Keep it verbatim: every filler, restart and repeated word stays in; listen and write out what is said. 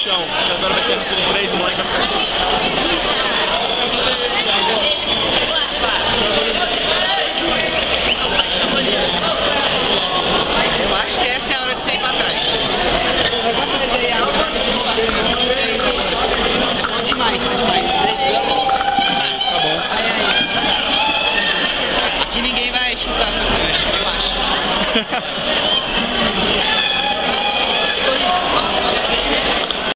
chão. Agora vai ter sido três, o moleque vai ficar assim. Eu acho que essa é a hora de você ir pra trás. É bom demais, é demais. Tá bom. Aqui ninguém vai chutar essa câmera, eu acho.